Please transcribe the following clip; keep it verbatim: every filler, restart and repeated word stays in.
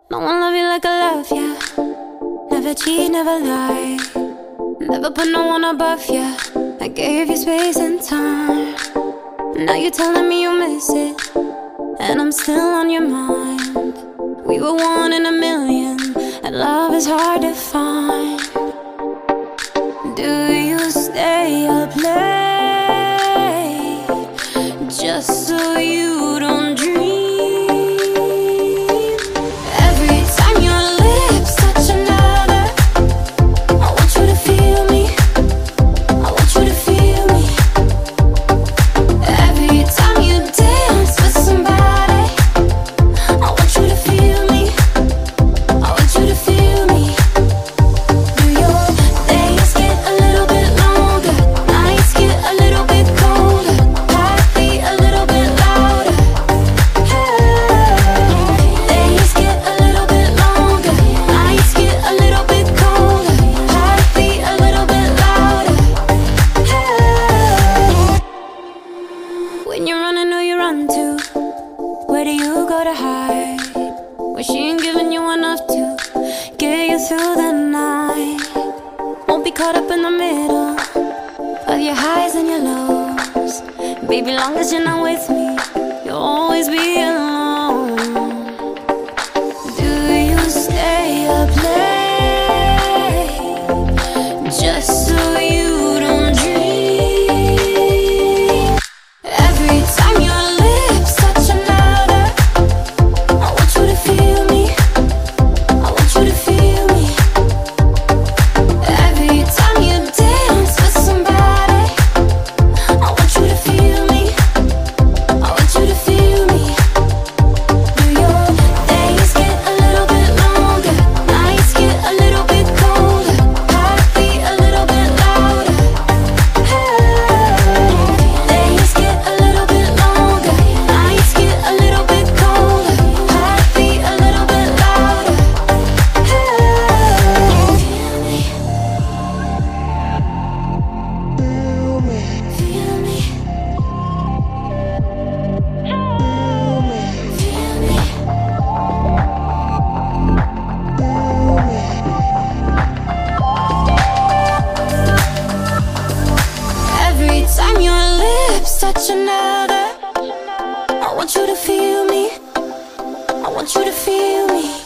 No one love you like I love ya. Never cheat, never lie. Never put no one above ya. I gave you space and time. Now you're telling me you miss it, and I'm still on your mind. We were one in a million, and love is hard to find. Do you stay up late just so you don't dream? Every time your lips touch another, I want you to feel me. I want you to feel me. Every time you dance with somebody, I want you to feel me. I want you to feel me. Do your days get a little bit longer? Nights get a little bit colder. Heartbeat a little bit louder. Hey. Days get a little bit longer. Nights get a little bit colder. Heartbeat a little bit louder. Hey. When you're running, who you run to? Where do you go to hide? When she ain't giving you enough to get you through the night. Won't be caught up in the middle of your highs and your lows. Baby, long as you're not with me, you'll always be alone. Do you stay up late just so you don't dream? Every time your lips touch another, I want you to feel me. I want you to feel me. Every time you dance with somebody, I want you to feel me. I want you to feel me. Do your days get a little bit longer? Nights get a little bit colder. Heartbeat a little bit louder. Hey. Days get a little bit longer. Nights get a little bit colder. Heartbeat a little bit louder. Hey. Feel me. Feel me. Feel me. Every time your lips touch another, I want you to feel me. I want you to feel me.